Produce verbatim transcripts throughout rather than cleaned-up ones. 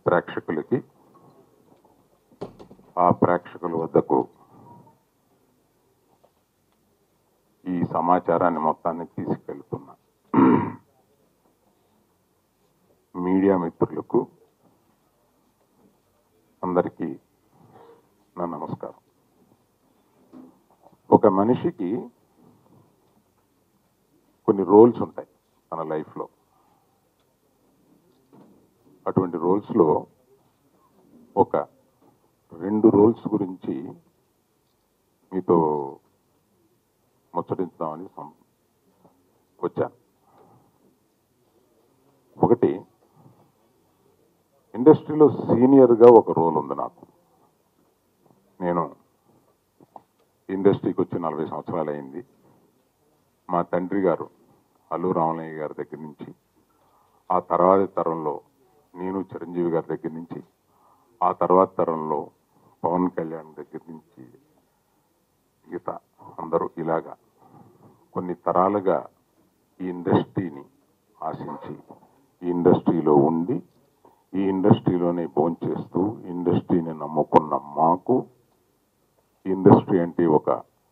ప్రేక్షకులకి ఆ ప్రేక్షకుల వద్దకు ఈ సమాచారాన్ని మొత్తాన్ని తీసుకెళ్తున్నా మీడియా మిత్రులకు అందరికీ నా నమస్కారం. ఒక మనిషికి కొన్ని రోల్స్ ఉంటాయి తన లైఫ్లో. అటువంటి రోల్స్లో ఒక రెండు రోల్స్ గురించి మీతో ముచ్చటిద్దామని వచ్చాను. ఒకటి, ఇండస్ట్రీలో సీనియర్గా ఒక రోల్ ఉంది నాకు. నేను ఇండస్ట్రీకి వచ్చి నలభై సంవత్సరాలు అయింది. మా తండ్రి గారు అల్లు రామలింగయ్య గారి దగ్గర నుంచి, ఆ తర్వాత తరంలో నేను చిరంజీవి గారి దగ్గర నుంచి, ఆ తర్వాత తరంలో పవన్ కళ్యాణ్ దగ్గర నుంచి మిగతా అందరూ ఇలాగా కొన్ని తరాలుగా ఈ ఇండస్ట్రీని ఆశించి ఈ ఇండస్ట్రీలో ఉండి ఈ ఇండస్ట్రీలోనే భోంచేస్తూ ఇండస్ట్రీని నమ్ముకున్న మాకు ఇండస్ట్రీ అంటే ఒక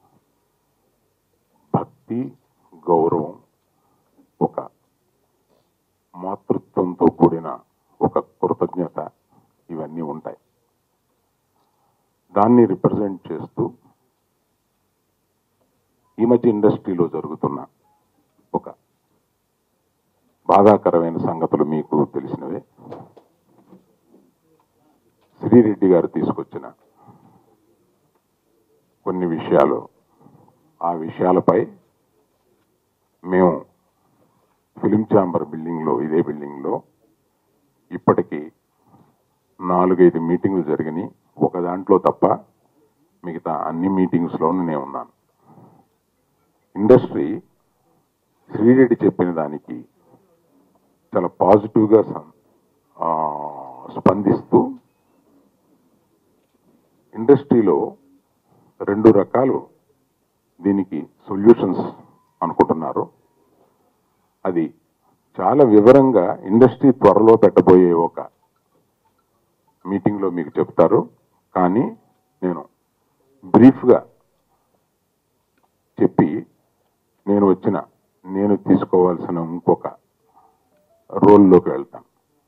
భక్తి, గౌరవం, ఒక మాతృత్వంతో కూడిన ఒక కృతజ్ఞత, ఇవన్నీ ఉంటాయి. దాన్ని రిప్రజెంట్ చేస్తూ ఈ మధ్య ఇండస్ట్రీలో జరుగుతున్న ఒక బాధాకరమైన సంగతులు మీకు తెలిసినవే. శ్రీరెడ్డి గారు తీసుకొచ్చిన కొన్ని విషయాలు, ఆ విషయాలపై మేము ఫిలిం ఛాంబర్ బిల్డింగ్లో, ఇదే బిల్డింగ్లో ఇప్పటికీ నాలుగైదు మీటింగ్లు జరిగినాయి. ఒక దాంట్లో తప్ప మిగతా అన్ని మీటింగ్స్లోనూ నేను ఉన్నాను. ఇండస్ట్రీ శ్రీరెడ్డి చెప్పిన దానికి చాలా పాజిటివ్గా స్పందిస్తూ ఇండస్ట్రీలో రెండు రకాలు దీనికి సొల్యూషన్స్ అనుకుంటున్నారు. అది చాలా వివరంగా ఇండస్ట్రీ త్వరలో పెట్టబోయే ఒక మీటింగ్లో మీకు చెప్తారు. కానీ నేను బ్రీఫ్గా చెప్పి నేను వచ్చిన నేను తీసుకోవాల్సిన ఇంకొక రోల్లోకి వెళ్తాను.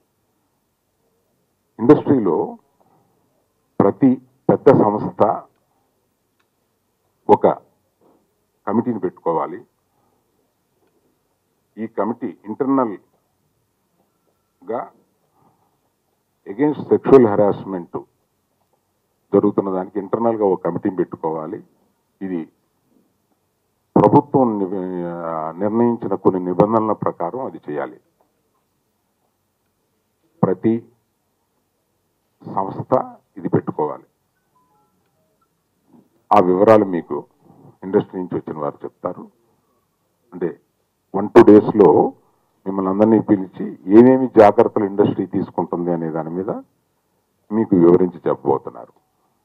ఇండస్ట్రీలో ప్రతి పెద్ద సంస్థ ఒక కమిటీని పెట్టుకోవాలి. ఈ కమిటీ ఇంటర్నల్గా అగెయిన్స్ట్ సెక్షువల్ హెరాస్మెంట్ జరుగుతున్న దానికి ఇంటర్నల్గా ఒక కమిటీని పెట్టుకోవాలి. ఇది ప్రభుత్వం నిర్ణయించిన కొన్ని నిబంధనల ప్రకారం అది చేయాలి. ప్రతి సంస్థ ఇది పెట్టుకోవాలి. ఆ వివరాలు మీకు ఇండస్ట్రీ నుంచి వచ్చిన వారు చెప్తారు. అంటే వన్ టూ డేస్లో మిమ్మల్ని అందరినీ పిలిచి ఏమేమి జాగ్రత్తలు ఇండస్ట్రీ తీసుకుంటుంది అనే దాని మీద మీకు వివరించి చెప్పబోతున్నారు.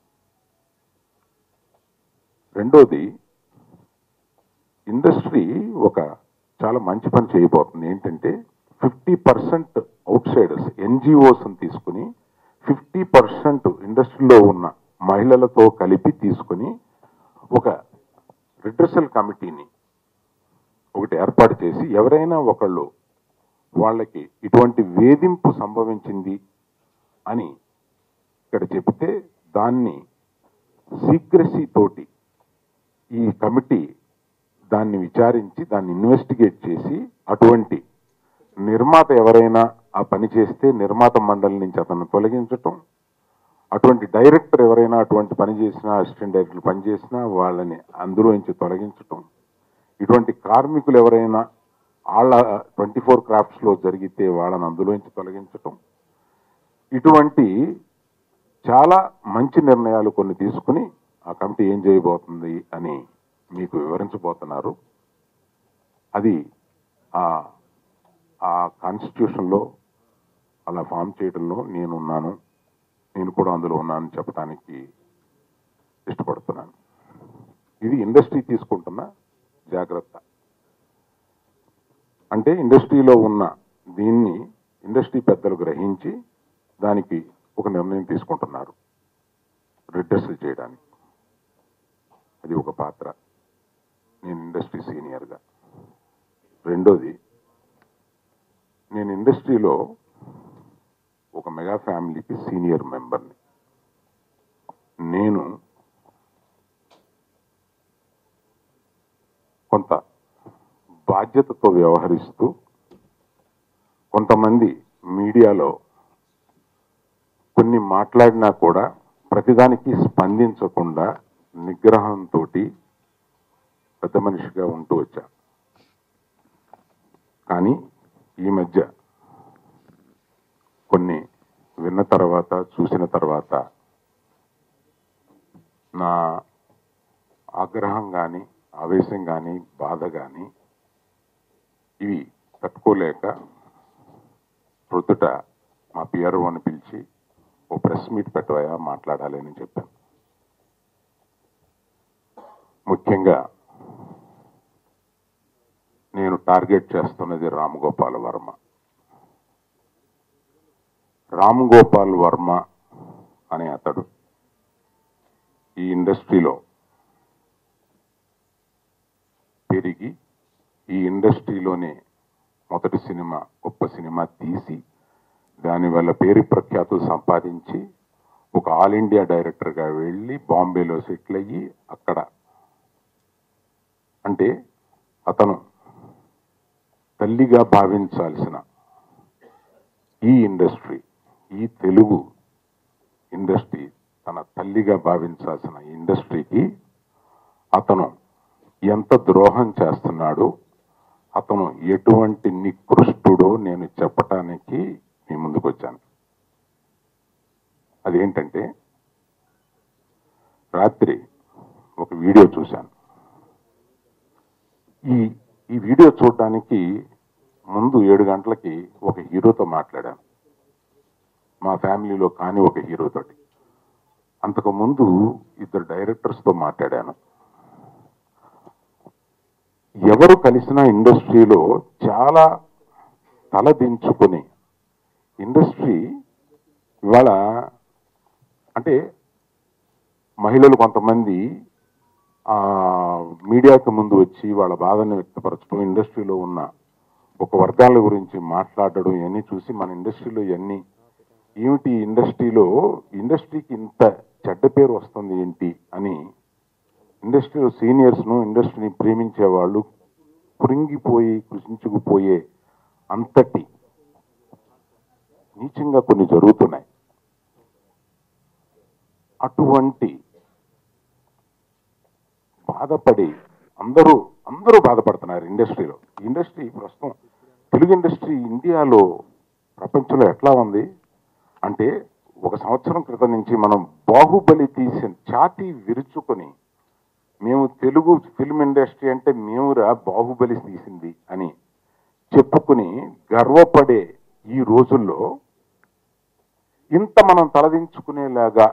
రెండోది, ఇండస్ట్రీ ఒక చాలా మంచి పని చేయబోతుంది. ఏంటంటే ఫిఫ్టీ పర్సెంట్ అవుట్ సైడర్స్ ఎన్జిఓస్ని తీసుకుని ఫిఫ్టీ పర్సెంట్ ఇండస్ట్రీలో ఉన్న మహిళలతో కలిపి తీసుకుని ఒక రిడ్రెసల్ కమిటీని ఒకటి ఏర్పాటు చేసి, ఎవరైనా ఒకళ్ళు వాళ్ళకి ఇటువంటి వేధింపు సంభవించింది అని ఇక్కడ చెప్తే దాన్ని సీక్రెసీ తోటి ఈ కమిటీ దాన్ని విచారించి దాన్ని ఇన్వెస్టిగేట్ చేసి అటువంటి నిర్మాత ఎవరైనా ఆ పని చేస్తే నిర్మాత మండలి నుంచి అతన్ని తొలగించటం, అటువంటి డైరెక్టర్ ఎవరైనా అటువంటి పని చేసినా, అసిస్టెంట్ డైరెక్టర్లు పనిచేసినా వాళ్ళని అందులో నుంచి తొలగించటం, ఇటువంటి కార్మికులు ఎవరైనా వాళ్ళ ట్వంటీ ఫోర్ క్రాఫ్ట్స్లో జరిగితే వాళ్ళని అందులోంచి తొలగించటం, ఇటువంటి చాలా మంచి నిర్ణయాలు కొన్ని తీసుకుని ఆ కమిటీ ఏం చేయబోతుంది అని మీకు వివరించబోతున్నారు. అది ఆ కాన్స్టిట్యూషన్లో అలా ఫామ్ చేయడంలో నేనున్నాను, నేను కూడా అందులో ఉన్నానని చెప్పడానికి ఇష్టపడుతున్నాను. ఇది ఇండస్ట్రీ తీసుకుంటున్న జాగ్రత్త. అంటే ఇండస్ట్రీలో ఉన్న దీన్ని ఇండస్ట్రీ పెద్దలు గ్రహించి దానికి ఒక నిర్ణయం తీసుకుంటున్నారు రిడ్రెసల్ చేయడానికి. అది ఒక పాత్ర, నేను ఇండస్ట్రీ సీనియర్గా. రెండోది, నేను ఇండస్ట్రీలో ఒక మెగా ఫ్యామిలీకి సీనియర్ మెంబర్ని. నేను కొంత బాధ్యతతో వ్యవహరిస్తూ కొంతమంది మీడియాలో కొన్ని మాట్లాడినా కూడా ప్రతిదానికి స్పందించకుండా నిగ్రహంతో పెద్ద మనిషిగా ఉంటూ వచ్చా. కానీ ఈ మధ్య కొన్ని విన్న తర్వాత, చూసిన తర్వాత నా ఆగ్రహం కానీ, ఆవేశం కానీ, బాధ కానీ ఇవి తట్టుకోలేక ప్రొద్దుట మా పిఆర్ఓని పిలిచి ఓ ప్రెస్ మీట్ పెట్టవయా, మాట్లాడాలి అని చెప్పాను. ముఖ్యంగా నేను టార్గెట్ చేస్తున్నది రామ్ గోపాల్ వర్మ. రామ్ గోపాల్ వర్మ అనే అతడు ఈ ఇండస్ట్రీలో పెరిగి ఈ ఇండస్ట్రీలోనే మొదటి సినిమా, గొప్ప సినిమా తీసి దానివల్ల పేరు ప్రఖ్యాతులు సంపాదించి ఒక ఆల్ ఇండియా డైరెక్టర్గా వెళ్ళి బాంబేలో సెటిల్ అయ్యి అక్కడ, అంటే అతను తల్లిగా భావించాల్సిన ఈ ఇండస్ట్రీ, ఈ తెలుగు ఇండస్ట్రీ తన తల్లిగా భావించాల్సిన ఇండస్ట్రీకి అతను ఎంత ద్రోహం చేస్తున్నాడో, అతను ఎటువంటి నికృష్టుడో నేను చెప్పటానికి మీ ముందుకు వచ్చాను. అదేంటంటే, రాత్రి ఒక వీడియో చూశాను. ఈ ఈ వీడియో చూడడానికి ముందు ఏడు గంటలకి ఒక హీరోతో మాట్లాడాను, మా ఫ్యామిలీలో కాని ఒక హీరోతోటి. అంతకు ముందు ఇద్దరు డైరెక్టర్స్తో మాట్లాడాను. ఎవరు కలిసిన ఇండస్ట్రీలో చాలా తలదించుకొని, ఇండస్ట్రీ ఇవాళ అంటే మహిళలు కొంతమంది మీడియాకి ముందు వచ్చి వాళ్ళ బాధను వ్యక్తపరచడం, ఇండస్ట్రీలో ఉన్న ఒక వర్గాల గురించి మాట్లాడడం, ఇవన్నీ చూసి మన ఇండస్ట్రీలో ఇవన్నీ ఏమిటి, ఇండస్ట్రీలో ఇండస్ట్రీకి ఇంత చెడ్డ పేరు వస్తుంది ఏంటి అని ఇండస్ట్రీలో సీనియర్స్ను, ఇండస్ట్రీని ప్రేమించే వాళ్ళు కృంగిపోయి కృషించుకుపోయే అంతటి నీచంగా కొన్ని జరుగుతున్నాయి. అటువంటి బాధపడి అందరూ అందరూ బాధపడుతున్నారు ఇండస్ట్రీలో. ఇండస్ట్రీ ప్రస్తుతం తెలుగు ఇండస్ట్రీ ఇండియాలో ప్రపంచంలో ఎట్లా ఉంది అంటే, ఒక సంవత్సరం క్రితం నుంచి మనం బాహుబలి తీసిన ఛాతీ విరుచుకొని, మేము తెలుగు ఫిల్మ్ ఇండస్ట్రీ అంటే మేమురా బాహుబలి తీసింది అని చెప్పుకుని గర్వపడే ఈ రోజుల్లో ఇంత మనం తలదించుకునేలాగా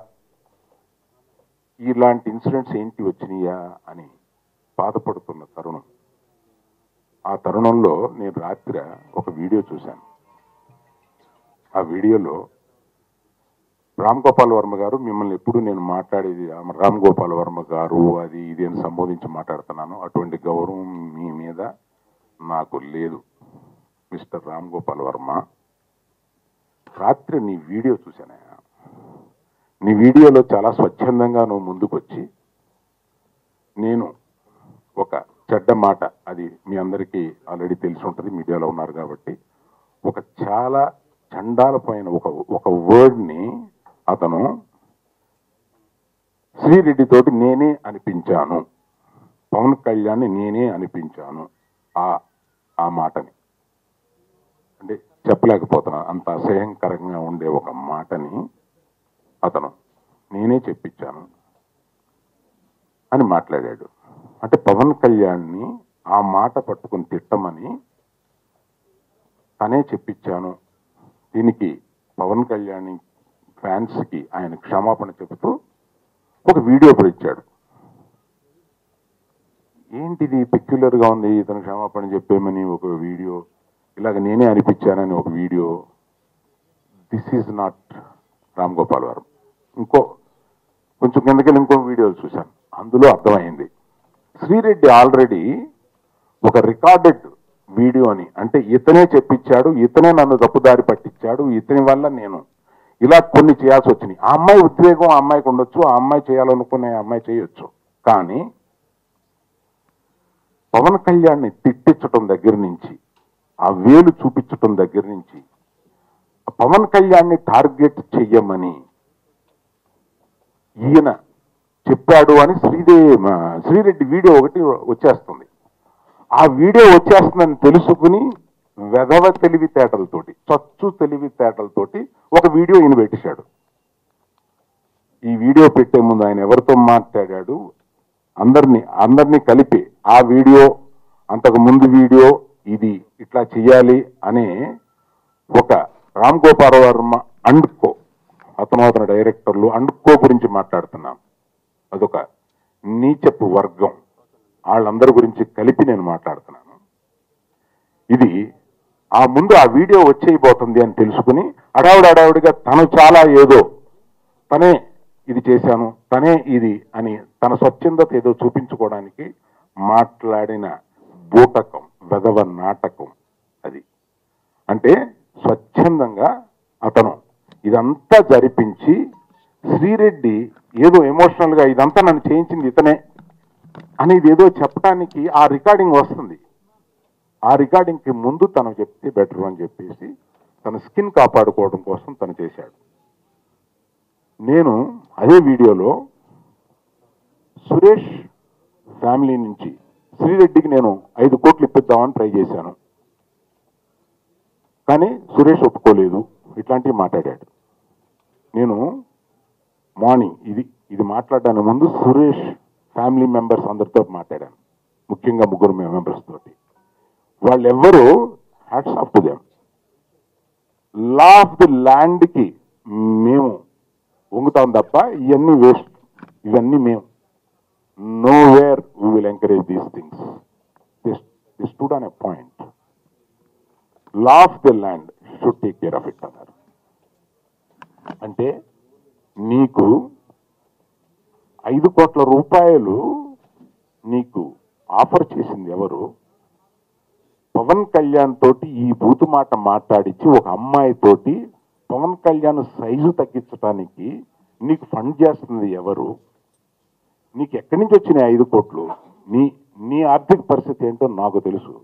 ఇలాంటి ఇన్సిడెంట్స్ ఏంటి వచ్చినాయా అని బాధపడుతున్న తరుణం. ఆ తరుణంలో నేను రాత్రి ఒక వీడియో చూశాను. ఆ వీడియోలో రామ్ గోపాల్ వర్మ గారు, మిమ్మల్ని ఎప్పుడు నేను మాట్లాడేది రామ్ గోపాల్ వర్మ గారు అది ఇది అని సంబోధించి మాట్లాడుతున్నాను, అటువంటి గౌరవం మీ మీద నాకు లేదు మిస్టర్ రామ్ గోపాల్ వర్మ. రాత్రి నీ వీడియో చూశాను. నీ వీడియోలో చాలా స్వచ్ఛందంగా నువ్వు ముందుకొచ్చి, నేను ఒక చెడ్డ మాట, అది మీ అందరికీ ఆల్రెడీ తెలిసి ఉంటుంది, మీడియాలో ఉన్నారు కాబట్టి, ఒక చాలా చండాల పైన ఒక ఒక వర్డ్ని అతను శ్రీరెడ్డి తోటి నేనే అనిపించాను, పవన్ కళ్యాణ్ని నేనే అనిపించాను, ఆ ఆ మాటని అంటే చెప్పలేకపోతున్నాను, అంత అసహ్యంకరంగా ఉండే ఒక మాటని అతను నేనే చెప్పించాను అని మాట్లాడాడు. అంటే పవన్ కళ్యాణ్ని ఆ మాట పట్టుకుని తిట్టమని తనే చెప్పించాను, దీనికి పవన్ కళ్యాణ్ ఫ్యాన్స్కి ఆయన క్షమాపణ చెబుతూ ఒక వీడియో కూడా ఇచ్చాడు. ఏంటిది పెక్యులర్గా ఉంది, ఇతను క్షమాపణ చెప్పేమని ఒక వీడియో, ఇలాగ నేనే అనిపించానని ఒక వీడియో. This is not Ram Gopal Varma. ఇంకో కొంచెం కిందకెళ్ళి ఇంకో వీడియోలు చూశాను, అందులో అర్థమైంది శ్రీరెడ్డి ఆల్రెడీ ఒక రికార్డెడ్ వీడియోని, అంటే ఇతనే చెప్పించాడు, ఇతనే నన్ను తప్పుదారి పట్టించాడు, ఇతని వల్ల నేను ఇలా కొన్ని చేయాల్సి వచ్చినాయి. ఆ అమ్మాయి ఉద్వేగం ఆ అమ్మాయికి ఉండొచ్చు, ఆ అమ్మాయి చేయాలనుకునే అమ్మాయి చేయొచ్చు, కానీ పవన్ కళ్యాణ్ని తిట్టించటం దగ్గర నుంచి, ఆ వేలు చూపించటం దగ్గర నుంచి, పవన్ కళ్యాణ్ని టార్గెట్ చెయ్యమని ఈయన చెప్పాడు అని శ్రీదేవి శ్రీరెడ్డి వీడియో ఒకటి వచ్చేస్తుంది. ఆ వీడియో వచ్చేస్తుందని తెలుసుకుని వెధవ తెలివితేటలతోటి, చచ్చు తెలివితేటలతోటి ఒక వీడియో ఈయన పెట్టేశాడు. ఈ వీడియో పెట్టే ముందు ఆయన ఎవరితో మాట్లాడాడు, అందరినీ అందరినీ కలిపి ఆ వీడియో, అంతకు ముందు వీడియో, ఇది ఇట్లా చెయ్యాలి అనే ఒక రామ్ గోపాల్ వర్మ అండ్ కో, అతను అతని డైరెక్టర్లు అండ్ కో గురించి మాట్లాడుతున్నాం. అదొక నీచపు వర్గం, వాళ్ళందరి గురించి కలిపి నేను మాట్లాడుతున్నాను. ఇది ఆ ముందు ఆ వీడియో వచ్చేయబోతుంది అని తెలుసుకుని అడావుడు అడావుడిగా తను చాలా ఏదో తనే ఇది చేశాను, తనే ఇది అని తన స్వచ్ఛందత ఏదో చూపించుకోవడానికి మాట్లాడిన బూటకం, వెధవ నాటకం అది. అంటే స్వచ్ఛందంగా అతను ఇదంతా జరిపించి శ్రీరెడ్డి ఏదో ఎమోషనల్ గా ఇదంతా నన్ను చేయించింది ఇతనే అనేది ఏదో చెప్పడానికి ఆ రికార్డింగ్ వస్తుంది. ఆ రికార్డింగ్ కి ముందు తను చెప్తే బెటర్ అని చెప్పేసి తన స్కిన్ కాపాడుకోవడం కోసం తను చేశాడు. నేను అదే వీడియోలో సురేష్ ఫ్యామిలీ నుంచి శ్రీరెడ్డికి నేను ఐదు కోట్లు ఇప్పిద్దామని ట్రై చేశాను, కానీ సురేష్ ఒప్పుకోలేదు, ఇట్లాంటివి మాట్లాడాడు. నేను మార్నింగ్ ఇది ఇది మాట్లాడడానికి ముందు సురేష్ ఫ్యామిలీ మెంబర్స్ అందరితో మాట్లాడాను, ముఖ్యంగా ముగ్గురు మెంబర్స్ తోటి. వాళ్ళెవ్వరూ hats off to them. Law of the land కి మేము వంగుతాం తప్ప ఇవన్నీ వేస్ట్, ఇవన్నీ మేము no where we will encourage these things. The stood on a point. Law of the land should take care of it అన్నారు. అంటే నీకు ఐదు కోట్ల రూపాయలు నీకు ఆఫర్ చేసింది ఎవరు? పవన్ కళ్యాణ్ తోటి ఈ బూతు మాట మాట్లాడించి ఒక అమ్మాయి తోటి పవన్ కళ్యాణ్ సైజు తగ్గించడానికి నీకు ఫండ్ చేస్తుంది ఎవరు? నీకు ఎక్కడి నుంచి వచ్చినాయి ఐదు కోట్లు? నీ నీ ఆర్థిక పరిస్థితి ఏంటో నాకు తెలుసు.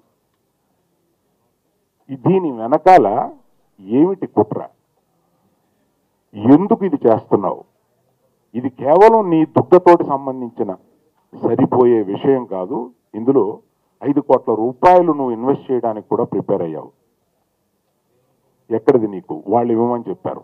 దీని వెనకాల ఏమిటి కుట్ర? ఎందుకు ఇది చేస్తున్నావు? ఇది కేవలం నీ దుఃఖతోటి సంబంధించిన సరిపోయే విషయం కాదు. ఇందులో ఐదు కోట్ల రూపాయలు నువ్వు ఇన్వెస్ట్ చేయడానికి కూడా ప్రిపేర్ అయ్యావు. ఎక్కడిది నీకు? వాళ్ళు ఇవ్వమని చెప్పారు.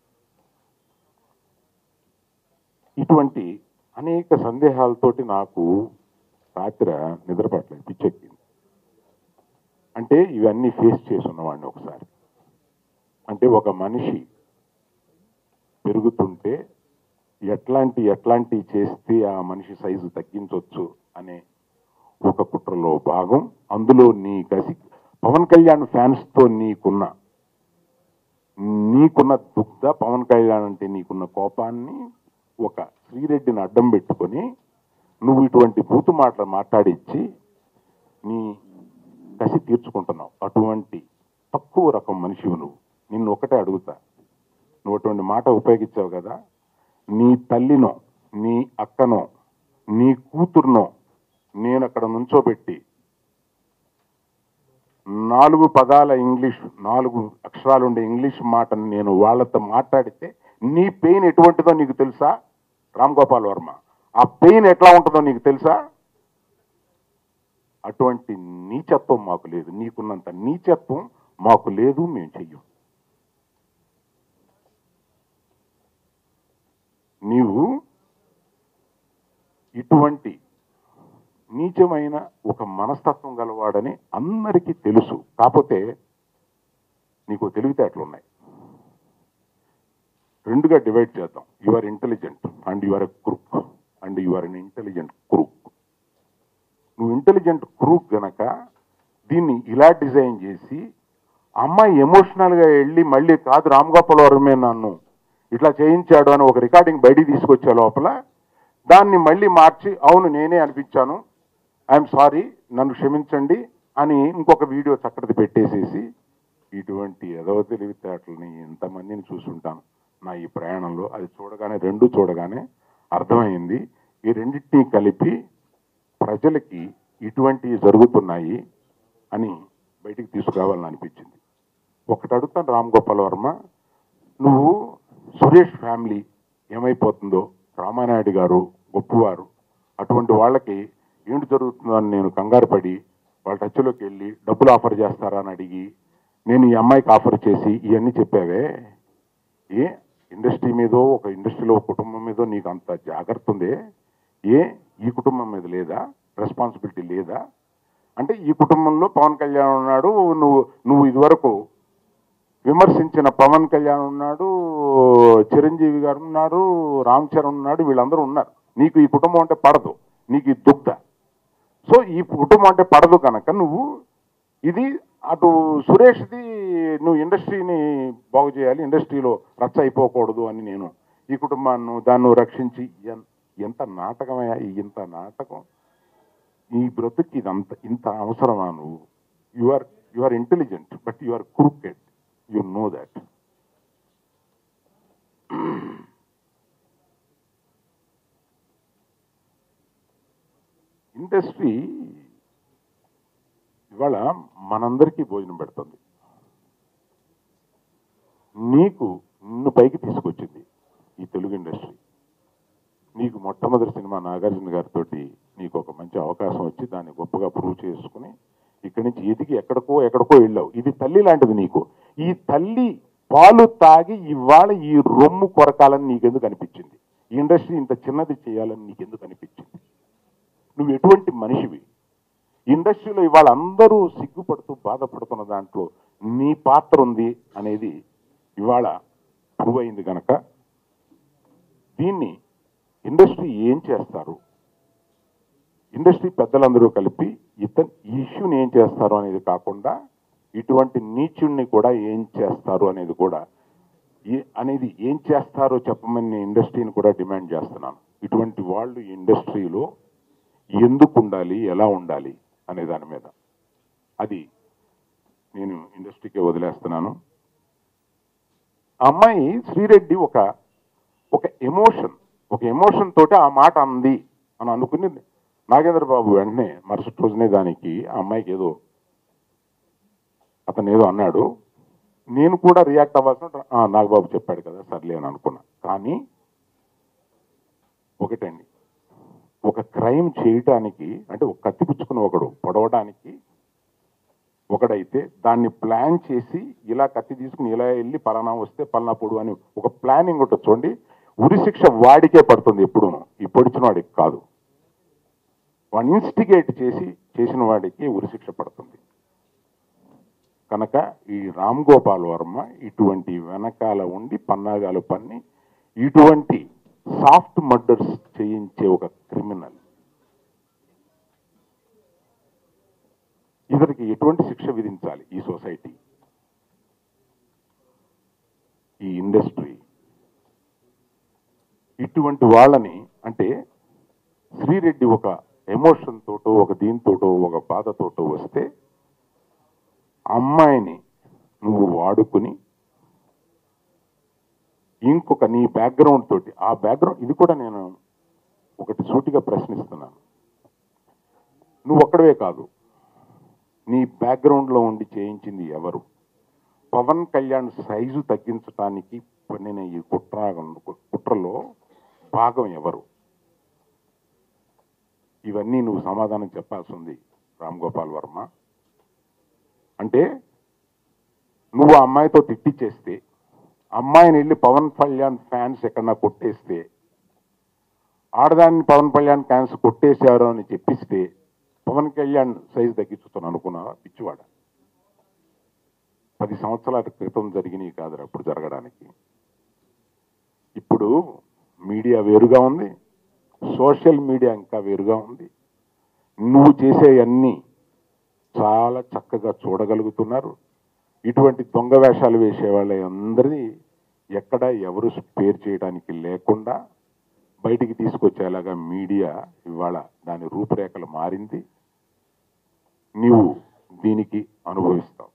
ఇటువంటి అనేక సందేహాలతోటి నాకు రాత్రి నిద్రపట్టలేదు, పిచ్చెక్కింది. అంటే ఇవన్నీ ఫేస్ చేసి ఉన్నవాడిని ఒకసారి. అంటే ఒక మనిషి పెరుగుతుంటే ఎట్లాంటి ఎట్లాంటి చేస్తే ఆ మనిషి సైజు తగ్గించవచ్చు అనే ఒక కుట్రలో భాగం. అందులో నీ కసి పవన్ కళ్యాణ్ ఫ్యాన్స్ తో నీకున్న నీకున్న దుగ్ధ, పవన్ కళ్యాణ్ అంటే నీకున్న కోపాన్ని ఒక శ్రీరెడ్డిని అడ్డం పెట్టుకొని నువ్వు ఇటువంటి బూతు మాటలు మాట్లాడించి నీ కసి తీర్చుకుంటున్నావు. అటువంటి తక్కువ రకం మనిషివు నువ్వు. నిన్ను ఒకటే అడుగుతా, నువ్వు అటువంటి మాట ఉపయోగించావు కదా, నీ తల్లినో నీ అక్కనో నీ కూతురునో నేను అక్కడ నుంచోబెట్టి నాలుగు పదాల ఇంగ్లీష్, నాలుగు అక్షరాలు ఉండే ఇంగ్లీష్ మాటను నేను వాళ్ళతో మాట్లాడితే నీ పెయిన్ ఎటువంటిదో నీకు తెలుసా రామ్ గోపాల్ వర్మ? ఆ పెయిన్ ఎట్లా ఉంటుందో నీకు తెలుసా? అటువంటి నీచత్వం మాకు లేదు. నీకున్నంత నీచత్వం మాకు లేదు, మేము చెయ్యం. నీవు ఇటువంటి నీచమైన ఒక మనస్తత్వం గలవాడని అందరికీ తెలుసు. కాకపోతే నీకు తెలివితేటలున్నాయి. రెండుగా డివైడ్ చేద్దాం. You are intelligent and you are a crook and you are an intelligent crook. నువ్వు ఇంటెలిజెంట్ క్రూక్ గనక దీన్ని ఇలా డిజైన్ చేసి అమ్మాయి ఎమోషనల్గా వెళ్ళి మళ్ళీ కాదు రామ్ గోపాల్ వర్మే నన్ను ఇట్లా చేయించాడు అని ఒక రికార్డింగ్ బయటికి తీసుకొచ్చే లోపల దాన్ని మళ్ళీ మార్చి అవును నేనే అనిపించాను, ఐఎమ్ సారీ, నన్ను క్షమించండి అని ఇంకొక వీడియో చక్కటి పెట్టేసేసి, ఇటువంటి ఎదవ తెలివితేటలని ఎంతమందిని చూసుంటాను నా ఈ ప్రయాణంలో. అది చూడగానే రెండు చూడగానే అర్థమైంది ఈ రెండింటినీ కలిపి ప్రజలకి ఇటువంటివి జరుగుతున్నాయి అని బయటికి తీసుకురావాలని అనిపించింది. ఒకటి అడుగుతాను రామ్ గోపాల్ వర్మ, నువ్వు సురేష్ ఫ్యామిలీ ఏమైపోతుందో, రామానాయుడు గారు గొప్పవారు, అటువంటి వాళ్ళకి ఏంటి జరుగుతుందో అని నేను కంగారు పడి వాళ్ళ టచ్లోకి వెళ్ళి డబ్బులు ఆఫర్ చేస్తారా అని అడిగి నేను ఈ అమ్మాయికి ఆఫర్ చేసి ఇవన్నీ చెప్పావే, ఏ ఇండస్ట్రీ మీదో ఒక ఇండస్ట్రీలో ఒక కుటుంబం మీదో నీకు అంత జాగ్రత్త ఉందే, ఏ ఈ కుటుంబం మీద లేదా రెస్పాన్సిబిలిటీ లేదా అంటే, ఈ కుటుంబంలో పవన్ కళ్యాణ్ ఉన్నాడు, నువ్వు నువ్వు ఇదివరకు విమర్శించిన పవన్ కళ్యాణ్ ఉన్నాడు, చిరంజీవి గారు ఉన్నారు, రామ్ చరణ్ ఉన్నాడు, వీళ్ళందరూ ఉన్నారు, నీకు ఈ కుటుంబం అంటే పడదు, నీకు ఈ దుగ్ధ. సో ఈ కుటుంబం అంటే పడదు కనుక నువ్వు ఇది అటు సురేష్ది నువ్వు ఇండస్ట్రీని బాగు చేయాలి, ఇండస్ట్రీలో రచ్చ అయిపోకూడదు అని నేను ఈ కుటుంబాన్ని దాన్ని రక్షించి, ఎంత నాటకమయ్యా ఇంత నాటకం, ఈ బ్రతుకి ఇదంత ఇంత అవసరమా నువ్వు? You are you are intelligent but you are crooked, you know that. Industry ఇవాళ మనందరికీ భోజనం పెడుతుంది, నీకు నిన్ను పైకి తీసుకొచ్చింది ఈ తెలుగు ఇండస్ట్రీ. నీకు మొట్టమొదటి సినిమా నాగార్జున గారితో నీకు ఒక మంచి అవకాశం వచ్చి దాన్ని గొప్పగా ప్రూవ్ చేసుకుని ఇక్కడి నుంచి ఎదిగి ఎక్కడికో ఎక్కడికో వెళ్ళావు. ఇది తల్లి లాంటిది నీకు. ఈ తల్లి పాలు తాగి ఇవాళ ఈ రొమ్ము కొరకాలని నీకెందుకు అనిపించింది? ఈ ఇండస్ట్రీ ఇంత చిన్నది చేయాలని నీకెందుకు అనిపించింది? నువ్వు ఎటువంటి మనిషివి? ఇండస్ట్రీలో ఇవాళ అందరూ సిగ్గుపడుతూ బాధపడుతున్న దాంట్లో నీ పాత్ర ఉంది అనేది ఇవాళ ప్రూవ్ అయింది కనుక దీన్ని ఇండస్ట్రీ ఏం చేస్తారు, ఇండస్ట్రీ పెద్దలందరూ కలిపి ఇతను ఈ ఇష్యూని ఏం చేస్తారు అనేది కాకుండా ఇటువంటి నీచుణ్ణి కూడా ఏం చేస్తారు అనేది కూడా అనేది ఏం చేస్తారో చెప్పమని ఇండస్ట్రీని కూడా డిమాండ్ చేస్తున్నాను. ఇటువంటి వాళ్ళు ఈ ఇండస్ట్రీలో ఎందుకు ఉండాలి, ఎలా ఉండాలి అనే దాని మీద అది నేను ఇండస్ట్రీకే వదిలేస్తున్నాను. అమ్మాయి శ్రీరెడ్డి ఒక ఒక ఎమోషన్ ఒక ఎమోషన్ తోటి ఆ మాట అంది అని అనుకుని నాగేంద్ర బాబు వెంటనే మరుసటి రోజునే దానికి ఆ అమ్మాయికి ఏదో అతను ఏదో అన్నాడు. నేను కూడా రియాక్ట్ అవ్వాల్సిన నాగబాబు చెప్పాడు కదా సర్లే అని అనుకున్నా. కానీ ఒకటండి, ఒక క్రైమ్ చేయటానికి అంటే ఒక కత్తి పుచ్చుకుని ఒకడు పొడవడానికి ఒకడైతే దాన్ని ప్లాన్ చేసి ఇలా కత్తి తీసుకుని ఇలా వెళ్ళి పలానా వస్తే పలానా పొడు అని ఒక ప్లానింగ్ ఉంటుంది చూడండి. ఉరి శిక్ష వాడికే పడుతుంది ఎప్పుడు, ఈ పొడిచిన వాడికి కాదు. వాడిని ఇన్స్టిగేట్ చేసి చేసిన వాడికి ఉరి శిక్ష పడుతుంది. కనుక ఈ రామ్ గోపాల్ వర్మ ఇటువంటి వెనకాల ఉండి పన్నాగాలు పన్ని ఇటువంటి సాఫ్ట్ మర్డర్స్ చేయించే ఒక క్రిమినల్. ఇతనికి ఎటువంటి శిక్ష విధించాలి ఈ సొసైటీ, ఈ ఇండస్ట్రీ? ఇటువంటి వాళ్ళని అంటే శ్రీరెడ్డి ఒక ఎమోషన్ తోటో ఒక దీంతోటో ఒక బాధతోటో వస్తే అమ్మాయిని నువ్వు వాడుకుని ఇంకొక నీ బ్యాక్గ్రౌండ్ తోటి ఆ బ్యాక్గ్రౌండ్ ఇది కూడా నేను ఒకటి సూటిగా ప్రశ్నిస్తున్నాను. నువ్వు ఒక్కడవే కాదు, నీ బ్యాక్గ్రౌండ్లో ఉండి చేయించింది ఎవరు? పవన్ కళ్యాణ్ సైజు తగ్గించడానికి పన్నిన ఈ కుట్ర కుట్రలో భాగం ఎవరు? ఇవన్నీ నువ్వు సమాధానం చెప్పాల్సి ఉంది రామ్ గోపాల్ వర్మ. అంటే నువ్వు ఆ అమ్మాయితో తిట్టిచ్చేస్తే, అమ్మాయిని వెళ్ళి పవన్ కళ్యాణ్ ఫ్యాన్స్ ఎక్కడన్నా కొట్టేస్తే, ఆడదాన్ని పవన్ కళ్యాణ్ ఫ్యాన్స్ కొట్టేశారు అని చెప్పిస్తే పవన్ కళ్యాణ్ సైజు తగ్గించుతాను అనుకున్నావా? పిచ్చివాడ. పది సంవత్సరాల క్రితం జరిగినవి కాదు అప్పుడు జరగడానికి. ఇప్పుడు మీడియా వేరుగా ఉంది, సోషల్ మీడియా ఇంకా వేరుగా ఉంది. నువ్వు చేసేవన్నీ చాలా చక్కగా చూడగలుగుతున్నారు. ఇటువంటి దొంగ వేషాలు వేసే వాళ్ళ అందరినీ ఎక్కడ ఎవరు స్పేర్ చేయడానికి లేకుండా బయటికి తీసుకొచ్చేలాగా మీడియా ఇవాళ దాని రూపురేఖలు మారింది. నీవు దీనికి అనుభవిస్తావు.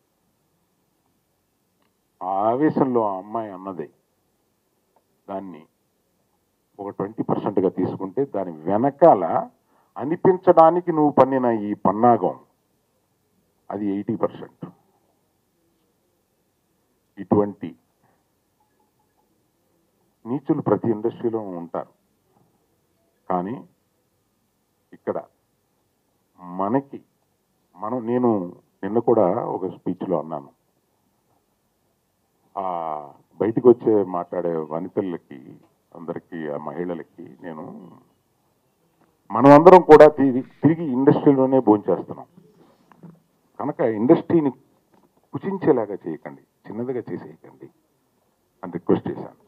ఆ ఆవేశంలో ఆ అమ్మాయి అన్నది దాన్ని ఒక ట్వంటీ పర్సెంట్గా తీసుకుంటే దాని వెనకాల అనిపించడానికి నువ్వు పన్నిన ఈ పన్నాగం అది ఎయిటీ పర్సెంట్. ఇటువంటి నీచులు ప్రతి ఇండస్ట్రీలో ఉంటారు. కానీ ఇక్కడ మనకి మనం నేను నిన్న కూడా ఒక స్పీచ్లో అన్నాను, ఆ బయటికి వచ్చే మాట్లాడే వనితలకి అందరికీ ఆ మహిళలకి నేను మనం అందరం కూడా తిరిగి తిరిగి ఇండస్ట్రీలోనే భోంచేస్తున్నాం కనుక ఇండస్ట్రీని కుచించేలాగా చేయకండి, చిన్నదిగా చేసేయకండి అని రిక్వెస్ట్ చేశాను.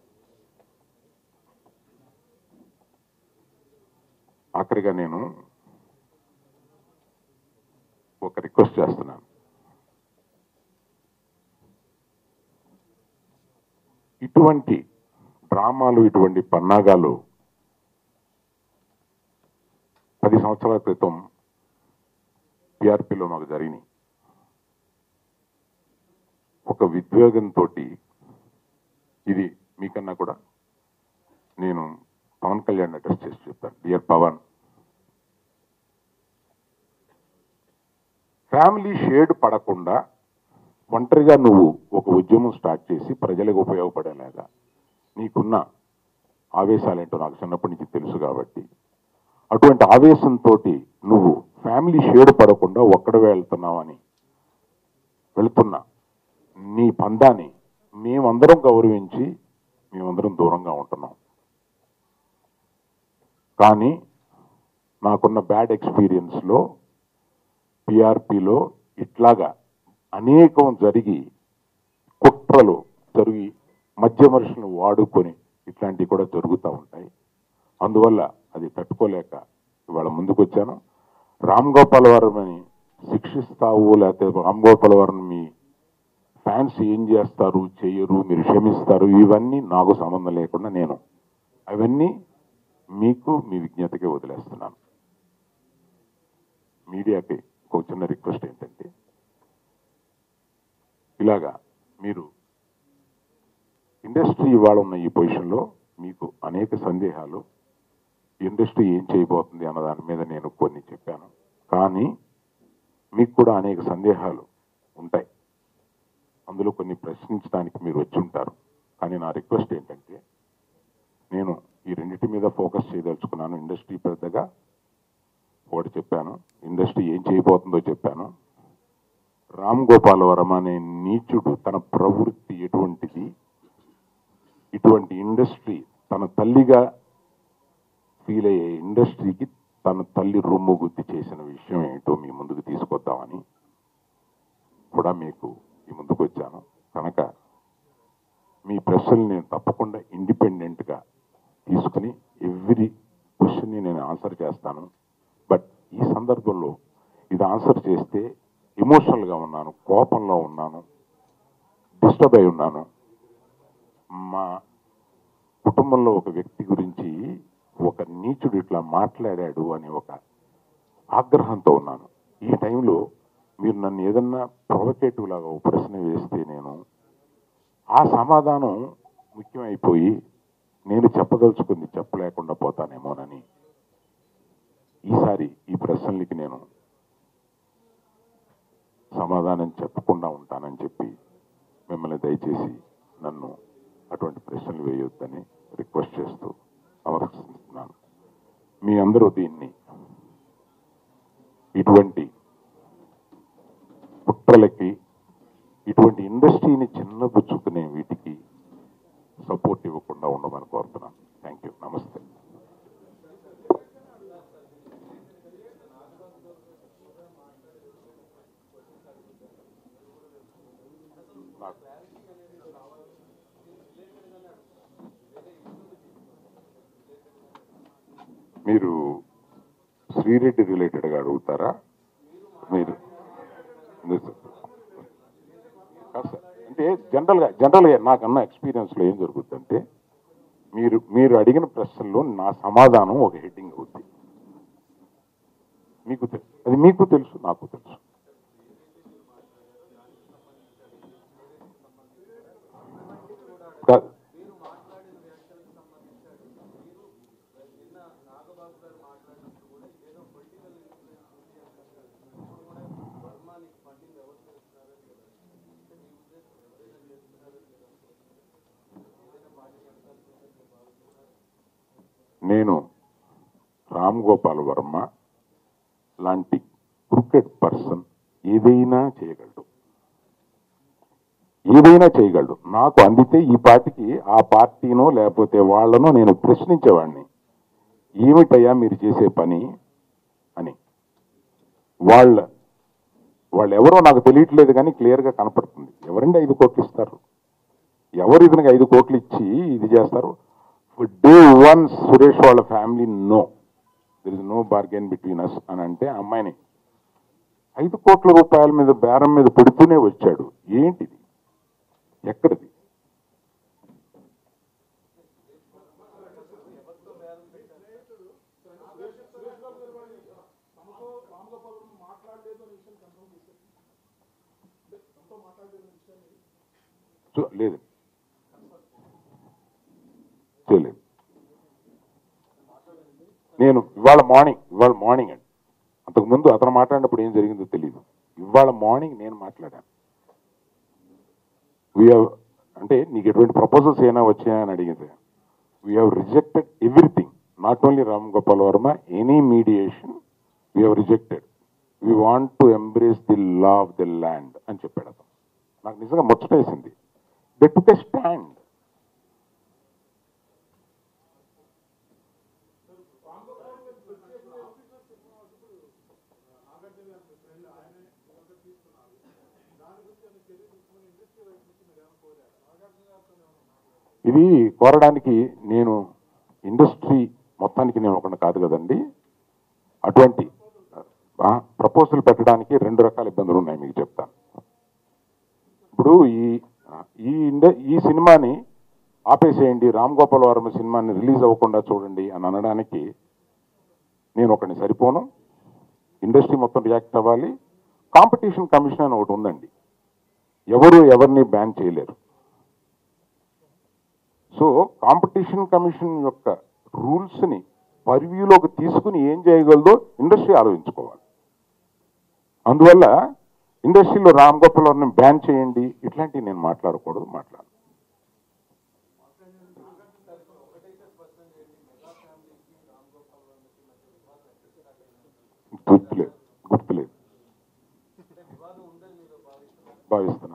ఆఖరిగా నేను ఒక రిక్వెస్ట్ చేస్తున్నాను. ఇటువంటి డ్రామాలు ఇటువంటి పన్నాగాలు పది సంవత్సరాల క్రితం పిఆర్పిలో మాకు జరిగినాయి. ఒక విద్వేగంతో ఇది మీకన్నా కూడా నేను పవన్ కళ్యాణ్ అడ్రస్ చేసి చెప్తాను. డియర్ పవన్, ఫ్యామిలీ షేడ్ పడకుండా ఒంటరిగా నువ్వు ఒక ఉద్యమం స్టార్ట్ చేసి ప్రజలకు ఉపయోగపడేలాగా నీకున్న ఆవేశాలేంటో నాకు చిన్నప్పటి నుంచి తెలుసు కాబట్టి అటువంటి ఆవేశంతో నువ్వు ఫ్యామిలీ షేడ్ పడకుండా ఒక్కడవే వెళ్తున్నావని వెళుతున్నా నీ పందాన్ని మేమందరం గౌరవించి మేమందరం దూరంగా ఉంటున్నాం. కానీ నాకున్న బ్యాడ్ ఎక్స్పీరియన్స్లో పిఆర్పిలో ఇట్లాగా అనేకం జరిగి కుట్రలు జరిగి మధ్య మనుషులను వాడుకొని ఇట్లాంటివి కూడా జరుగుతూ ఉంటాయి. అందువల్ల అది తట్టుకోలేక ఇవాళ ముందుకు వచ్చాను. రామ్ గోపాల్ వర్మని శిక్షిస్తావు లేకపోతే రామ్ గోపాల్ వర్మ మీ ఫ్యాన్స్ ఏం చేస్తారు చేయరు మీరు క్షమిస్తారు ఇవన్నీ నాకు సంబంధం లేకుండా నేను అవన్నీ మీకు మీ విజ్ఞతకే వదిలేస్తున్నాను. మీడియాకి ఒక చిన్న రిక్వెస్ట్ ఏంటంటే ఇలాగా మీరు ఇండస్ట్రీ ఇవాళ ఉన్న ఈ పొజిషన్లో మీకు అనేక సందేహాలు, ఇండస్ట్రీ ఏం చేయబోతుంది అన్న దాని మీద నేను కొన్ని చెప్పాను. కానీ మీకు కూడా అనేక సందేహాలు ఉంటాయి, అందులో కొన్ని ప్రశ్నించడానికి మీరు వచ్చి ఉంటారు. కానీ నా రిక్వెస్ట్ ఏంటంటే నేను ఈ రెండింటి మీద ఫోకస్ చేయదలుచుకున్నాను. ఇండస్ట్రీ పెద్దగా ఒకటి చెప్పాను, ఇండస్ట్రీ ఏం చేయబోతుందో చెప్పాను. రామ్ గోపాల్ వర్మ అనే నీచుడు తన ప్రవృత్తి ఎటువంటిది, ఇటువంటి ఇండస్ట్రీ తన తల్లిగా ఫీల్ అయ్యే ఇండస్ట్రీకి తన తల్లి రొమ్ము గుద్ది చేసిన విషయం ఏంటో మీ ముందుకు తీసుకొద్దామని కూడా మీకు ఈ ముందుకు వచ్చాను. కనుక మీ ప్రశ్నలు నేను తప్పకుండా ఇండిపెండెంట్గా తీసుకుని ఎవ్రీ క్వశ్చన్ని నేను ఆన్సర్ చేస్తాను. బట్ ఈ సందర్భంలో ఇది ఆన్సర్ చేస్తే ఎమోషనల్గా ఉన్నాను, కోపంలో ఉన్నాను, డిస్టర్బ్ అయి ఉన్నాను. మా కుటుంబంలో ఒక వ్యక్తి గురించి ఒక నీచుడు ఇట్లా మాట్లాడాడు అని ఒక ఆగ్రహంతో ఉన్నాను. ఈ టైంలో మీరు నన్ను ఏదన్నా ప్రొవకేటివ్ లాగా ఒక ప్రశ్న వేస్తే నేను ఆ సమాధానం ముఖ్యమైపోయి నేను చెప్పదలుచుకుంది చెప్పలేకుండా పోతానేమోనని ఈసారి ఈ ప్రశ్నలకి నేను సమాధానం చెప్పకుండా ఉంటానని చెప్పి మిమ్మల్ని దయచేసి నన్ను అటువంటి ప్రశ్నలు వేయొద్దని రిక్వెస్ట్ చేస్తూ సమర్పిస్తున్నాను. మీ అందరూ దీన్ని ఇటువంటి కుట్రలకి ఇటువంటి ఇండస్ట్రీని చిన్నబుచ్చుకునే వీటికి సపోర్ట్ ఇవ్వకుండా ఉండమని కోరుతున్నాను. Thank you. నమస్తే. మీరు శ్రీరెడ్డి రిలేటెడ్గా అడుగుతారా? మీరు కాదు సార్, అంటే జనరల్గా జనరల్గా నాకన్నా ఎక్స్పీరియన్స్లో ఏం జరుగుతుందంటే మీరు మీరు అడిగిన ప్రశ్నలో నా సమాధానం ఒక హెడ్డింగ్ అవుద్ది. మీకు తెలుసు, అది మీకు తెలుసు, నాకు తెలుసు. కాదు నేను రామ్ గోపాల్ వర్మ లాంటి క్రికెట్ పర్సన్ ఏదైనా చేయగలడు, ఏదైనా చేయగలడు. నాకు అందితే ఈ పార్టీకి ఆ పార్టీనో లేకపోతే వాళ్ళనో నేను ప్రశ్నించేవాడిని, ఏమిటయ్యా మీరు చేసే పని అని. వాళ్ళ వాళ్ళు ఎవరో నాకు తెలియట్లేదు కానీ క్లియర్గా కనపడుతుంది. ఎవరండి ఐదు కోట్లు ఇస్తారు? ఎవరు ఇతనికి ఐదు కోట్లు ఇచ్చి ఇది చేస్తారు? డే వన్ సురేష్ వాళ్ళ family no, there is no bargain between us అని అంటే అమ్మాయిని ఐదు కోట్ల రూపాయల మీద బేరం మీద పెడుతూనే వచ్చాడు. ఏంటిది? ఎక్కడిది? లేదు చేయలేదు. నేను ఇవాళ మార్నింగ్ ఇవాళ మార్నింగ్ అండి, అంతకుముందు అతను మాట్లాడినప్పుడు ఏం జరిగిందో తెలియదు. ఇవాళ మార్నింగ్ నేను మాట్లాడాను. వీ హ్యావ్ అంటే నీకు ఎటువంటి ప్రపోజల్స్ ఏమైనా వచ్చాయని అడిగితే we have rejected everything, not only Ram Gopal Varma, any mediation we have rejected. We want to embrace the law of the land అని చెప్పాడు అతను. నాకు నిజంగా ముచ్చటేసింది. They took a stand. ఇది కోరడానికి నేను ఇండస్ట్రీ మొత్తానికి నేను ఒకటి కాదు కదండి. అటువంటి ప్రపోజల్ పెట్టడానికి రెండు రకాల ఇబ్బందులు ఉన్నాయి, మీకు చెప్తాను. ఇప్పుడు ఈ ఈ ఇండ ఈ సినిమాని ఆపేసేయండి, రామ్ గోపాల్ వర్మ సినిమాని రిలీజ్ అవ్వకుండా చూడండి అని అనడానికి నేను ఒకరిని సరిపోను. ఇండస్ట్రీ మొత్తం రియాక్ట్ అవ్వాలి. కాంపిటీషన్ కమిషన్ అని ఒకటి ఉందండి, ఎవరు ఎవరిని బ్యాన్ చేయలేరు. సో కాంపిటీషన్ కమిషన్ యొక్క రూల్స్ని పర్వ్యూలోకి తీసుకుని ఏం చేయగలదో ఇండస్ట్రీ ఆలోచించుకోవాలి. అందువల్ల ఇండస్ట్రీలో రామ్ గోపాల్ వర్మని బ్యాన్ చేయండి ఇట్లాంటివి నేను మాట్లాడకూడదు, మాట్లాడు. గుర్తులేదు గుర్తులేదు భావిస్తున్నా.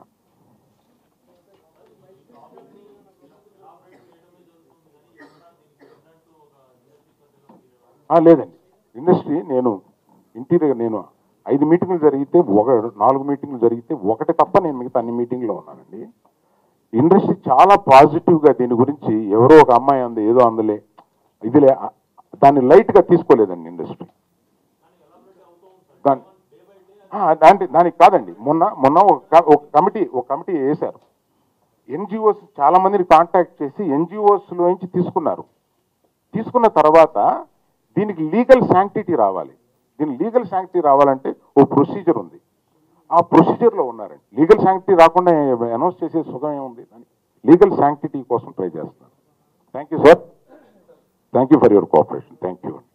లేదండి, ఇండస్ట్రీ నేను ఇంటీరియర్ నేను ఐదు మీటింగ్లు జరిగితే ఒక నాలుగు మీటింగ్లు జరిగితే ఒకటి తప్ప నేను మిగతా అన్ని మీటింగ్లో ఉన్నానండి. ఇండస్ట్రీ చాలా పాజిటివ్గా దీని గురించి ఎవరో ఒక అమ్మాయి అంది ఏదో అందులే ఇదిలే దాన్ని లైట్గా తీసుకోలేదండి ఇండస్ట్రీ. దాని దాంట్ దానికి కాదండి, మొన్న మొన్న ఒక కమిటీ ఒక కమిటీ వేశారు. ఎన్జిఓస్ చాలా మందిని కాంటాక్ట్ చేసి ఎన్జిఓస్లో నుంచి తీసుకున్నారు. తీసుకున్న తర్వాత దీనికి లీగల్ శాంక్టిటీ రావాలి. దీని లీగల్ శాంక్టిటీ రావాలంటే ఓ ప్రొసీజర్ ఉంది, ఆ ప్రొసీజర్లో ఉన్నారండి. లీగల్ శాంక్టిటీ రాకుండా అనౌన్స్ చేసే సుఖం ఏముంది? దానికి లీగల్ శాంక్టిటీ కోసం ట్రై చేస్తున్నారు. Thank you sir, thank you for your cooperation. Thank you.